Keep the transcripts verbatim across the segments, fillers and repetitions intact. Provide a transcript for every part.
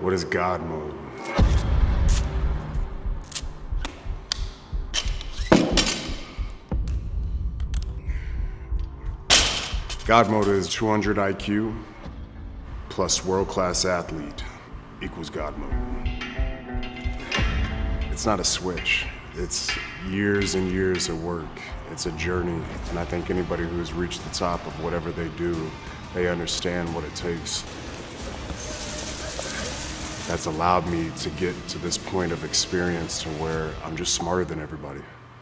What is God mode? God mode is two hundred I Q plus world-class athlete equals God mode. It's not a switch. It's years and years of work. It's a journey, and I think anybody who's reached the top of whatever they do, they understand what it takes. That's allowed me to get to this point of experience to where I'm just smarter than everybody.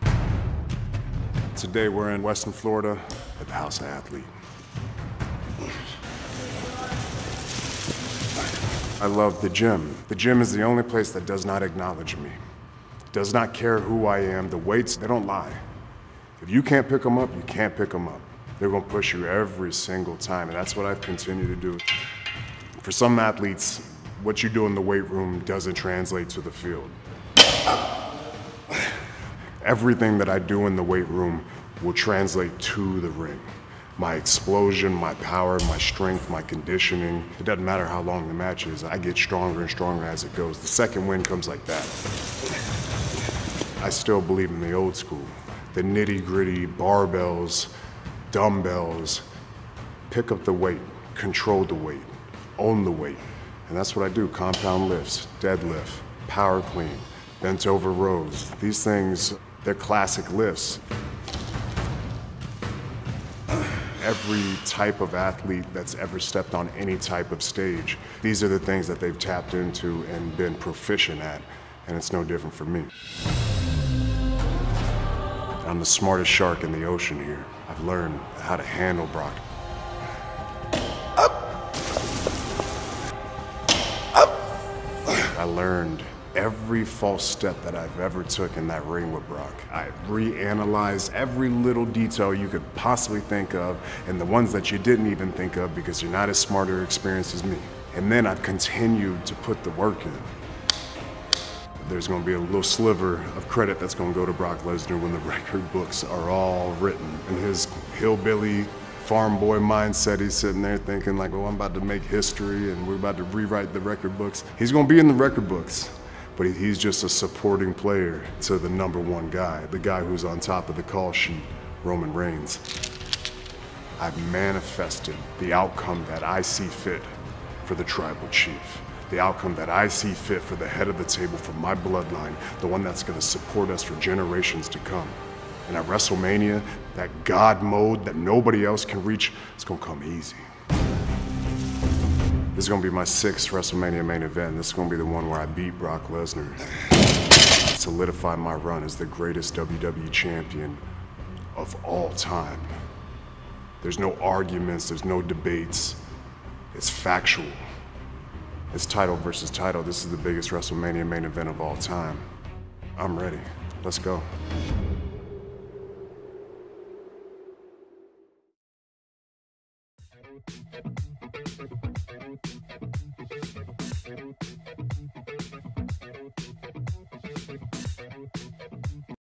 Today we're in Western Florida at the House of Athlete. I love the gym. The gym is the only place that does not acknowledge me. Does not care who I am. The weights, they don't lie. If you can't pick them up, you can't pick them up. They're gonna push you every single time, and that's what I've continued to do. For some athletes, what you do in the weight room doesn't translate to the field. Everything that I do in the weight room will translate to the ring. My explosion, my power, my strength, my conditioning. It doesn't matter how long the match is. I get stronger and stronger as it goes. The second win comes like that. I still believe in the old school. The nitty-gritty, barbells, dumbbells. Pick up the weight, control the weight, own the weight. And that's what I do. Compound lifts, deadlift, power clean, bent over rows. These things, they're classic lifts. Every type of athlete that's ever stepped on any type of stage, these are the things that they've tapped into and been proficient at, and it's no different for me. I'm the smartest shark in the ocean here. I've learned how to handle Brock. Up. Up. I learned every false step that I've ever took in that ring with Brock. I reanalyzed every little detail you could possibly think of, and the ones that you didn't even think of because you're not as smart or experienced as me. And then I've continued to put the work in. There's gonna be a little sliver of credit that's gonna go to Brock Lesnar when the record books are all written. In his hillbilly farm boy mindset, he's sitting there thinking like, oh, I'm about to make history and we're about to rewrite the record books. He's gonna be in the record books, but he's just a supporting player to the number one guy, the guy who's on top of the call sheet, Roman Reigns. I've manifested the outcome that I see fit for the tribal chief. The outcome that I see fit for the head of the table for my bloodline, the one that's gonna support us for generations to come. And at WrestleMania, that God mode that nobody else can reach, it's gonna come easy. This is gonna be my sixth WrestleMania main event. This is gonna be the one where I beat Brock Lesnar. Solidify my run as the greatest W W E champion of all time. There's no arguments, there's no debates. It's factual. It's title versus title. This is the biggest WrestleMania main event of all time. I'm ready. Let's go.